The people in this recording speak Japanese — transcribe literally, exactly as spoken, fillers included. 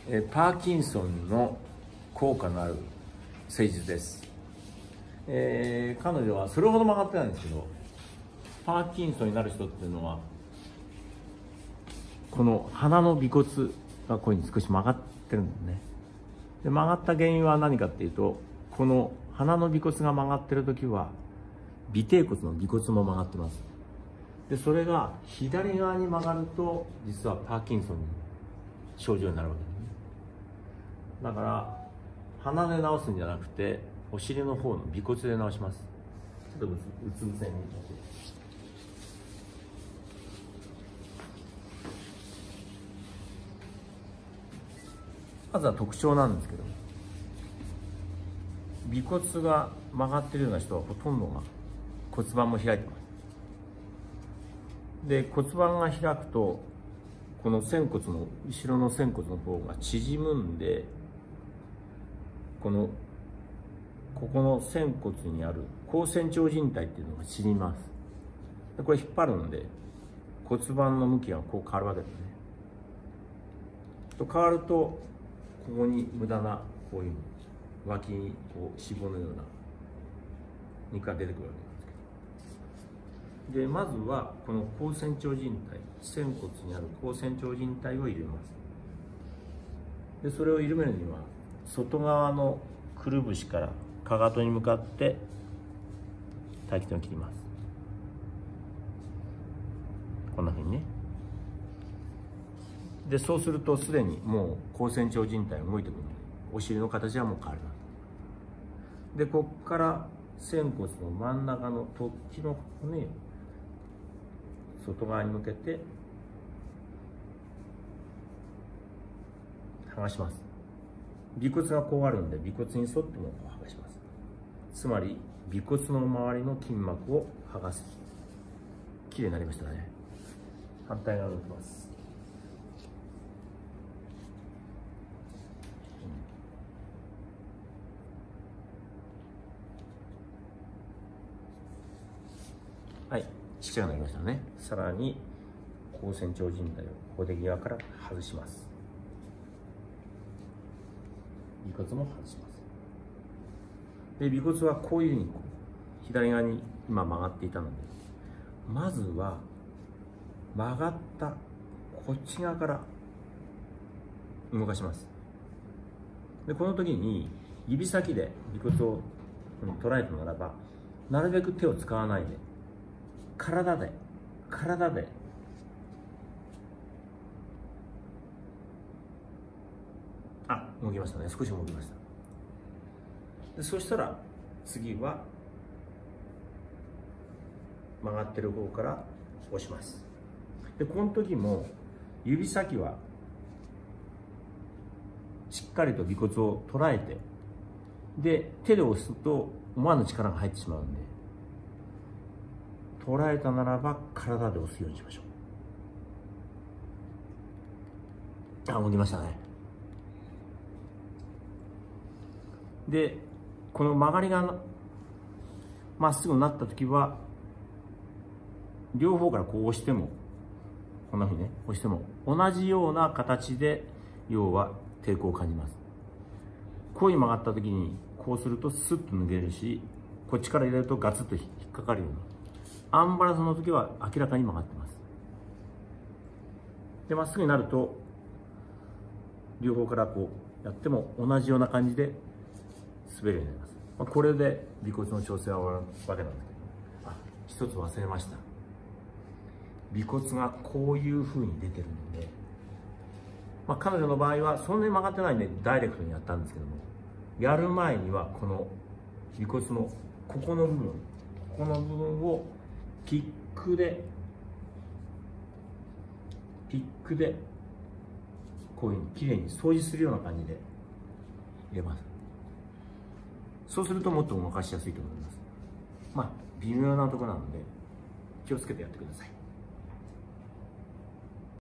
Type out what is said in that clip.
えパーキンソンの効果のある施術です、えー、彼女はそれほど曲がってないんですけど、パーキンソンになる人っていうのはこの鼻の尾骨がこういうふうに少し曲がってるんですね。で曲がった原因は何かっていうと、この鼻の尾骨が曲がってる時は尾てい骨の尾骨も曲がってます。でそれが左側に曲がると実はパーキンソンの症状になるわけですね。だから鼻で治すんじゃなくてお尻の方の尾骨で治します。ちょっとうつ伏せに。まずは特徴なんですけど、尾骨が曲がっているような人はほとんどが骨盤も開いてます。で骨盤が開くとこの仙骨の後ろの仙骨の方が縮むんで、このここの仙骨にある後仙長靭帯っていうのが縮みます。でこれ引っ張るんで骨盤の向きがこう変わるわけですね。と変わるとここに無駄なこういう脇にこう脂肪のような肉が出てくるわけです。でまずはこの後仙長靭帯、仙骨にある後仙長靭帯を入れます。でそれを緩めるには外側のくるぶしからかかとに向かって待機点を切ります。こんなふうにね。でそうするとすでにもう後仙長靭帯が動いてくるのでお尻の形はもう変わります。でここから仙骨の真ん中の突起の骨を外側に向けて剥がします。尾骨がこうあるんで尾骨に沿ってもこう剥がします。つまり尾骨の周りの筋膜を剥がす。きれいになりましたね。反対側を向きます。はい、ちっちゃくなりましたね。さらに後仙長靭帯をこで際から外します。尾骨も外します。で尾骨はこういうふうにこう左側に今曲がっていたので、まずは曲がったこっち側から動かします。でこの時に指先で尾骨を捉えたならば、なるべく手を使わないで体で体であ動きましたね。少し動きました。でそしたら次は曲がってる方から押します。でこの時も指先はしっかりと尾骨を捉えて、で手で押すと思わぬ力が入ってしまうんで、捉えたならば体で押すようにしましょう。あ、動きましたね。でこの曲がりがまっすぐになった時は両方からこう押しても、こんなふうにね押しても同じような形で要は抵抗を感じます。こういう曲がった時にこうするとスッと抜けるし、こっちから入れるとガツッと引っかかるようなアンバランスの時は明らかに曲がってます。でまっすぐになると両方からこうやっても同じような感じで滑るようになります。まあ、これで尾骨の調整は終わるわけなんですけど、あ、一つ忘れました。尾骨がこういうふうに出てるので、まあ、彼女の場合はそんなに曲がってないんでダイレクトにやったんですけども、やる前にはこの尾骨のここの部分ここの部分をピックでピックでこういうふうにきれいに掃除するような感じで入れます。そうするともっと動かしやすいと思います。まあ微妙なところなので気をつけてやってください。